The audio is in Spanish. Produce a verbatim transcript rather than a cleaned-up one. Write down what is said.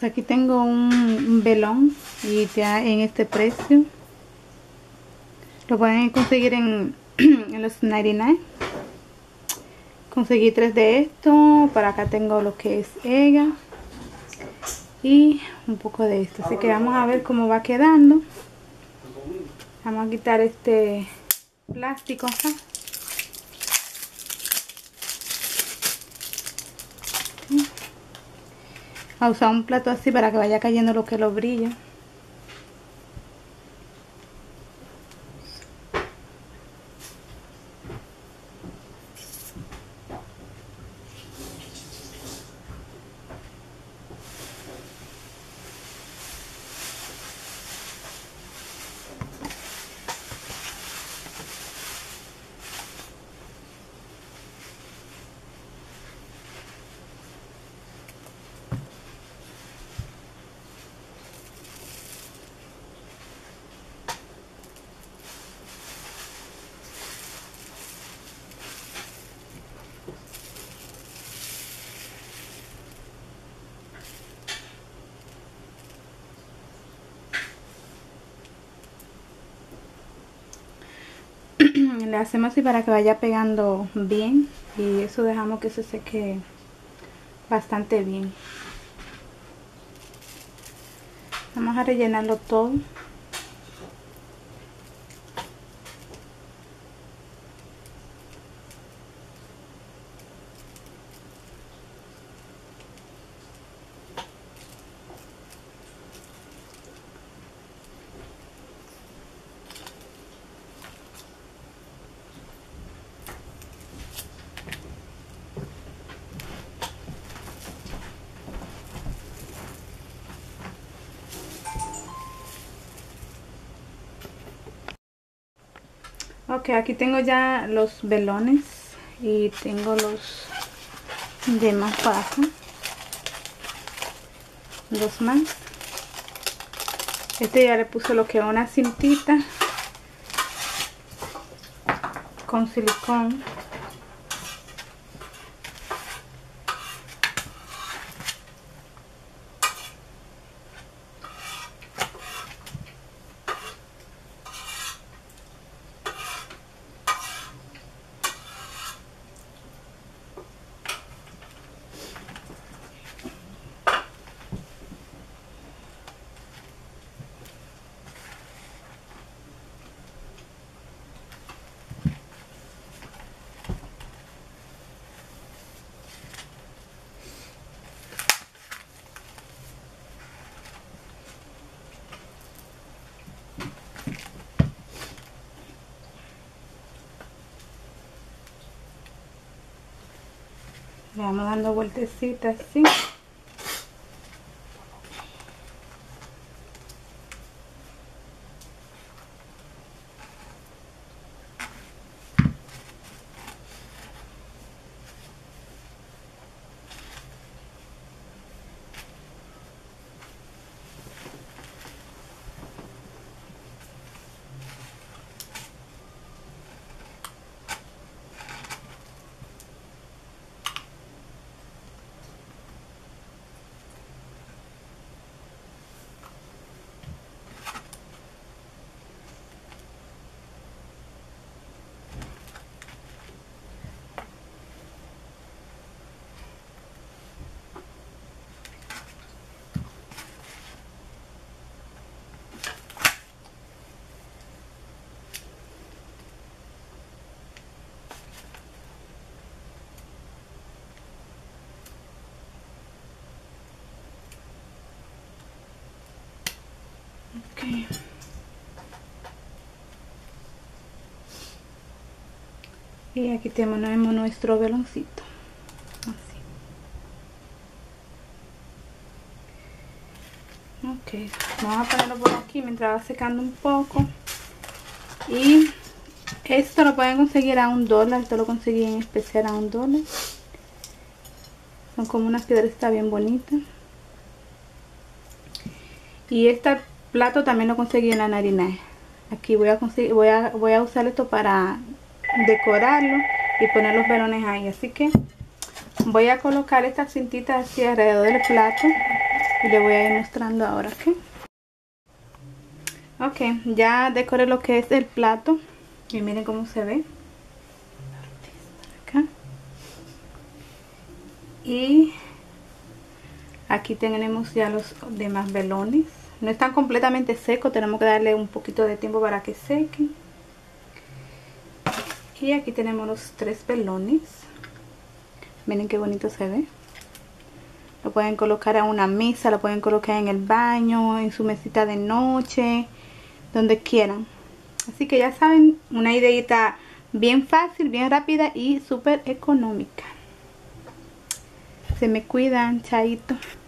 aquí tengo un, un velón y ya en este precio. Lo pueden conseguir en, en los noventa y nueve. Conseguí tres de estos. Para acá tengo lo que es ella y un poco de esto. Así que vamos a ver cómo va quedando. Vamos a quitar este plástico acá. A usar un plato así para que vaya cayendo lo que lo brilla. Le hacemos así para que vaya pegando bien y eso dejamos que se seque bastante bien. Vamos a rellenarlo todo. Ok, aquí tengo ya los velones y tengo los demás pasos. Dos más. Este ya le puse lo que es una cintita con silicón. Le vamos dando vueltecitas así. Okay. Y aquí tenemos nuestro veloncito. Así. Ok, vamos a ponerlo por aquí mientras va secando un poco. Y esto lo pueden conseguir a un dólar. Esto lo conseguí en especial a un dólar. Son como unas piedritas bien bonitas. Y este plato también lo conseguí en la noventa y nueve. Aquí voy a conseguir, voy a, voy a usar esto para decorarlo y poner los velones ahí. Así que voy a colocar estas cintitas así alrededor del plato. y le voy a ir mostrando ahora, ¿ok? Ok, ya decoré lo que es el plato y miren cómo se ve acá. Y aquí tenemos ya los demás velones. No están completamente secos, tenemos que darle un poquito de tiempo para que sequen. Y aquí tenemos los tres velones. Miren qué bonito se ve. Lo pueden colocar a una mesa, lo pueden colocar en el baño, en su mesita de noche, donde quieran. Así que ya saben, una ideita bien fácil, bien rápida y súper económica. Se me cuidan, chaito.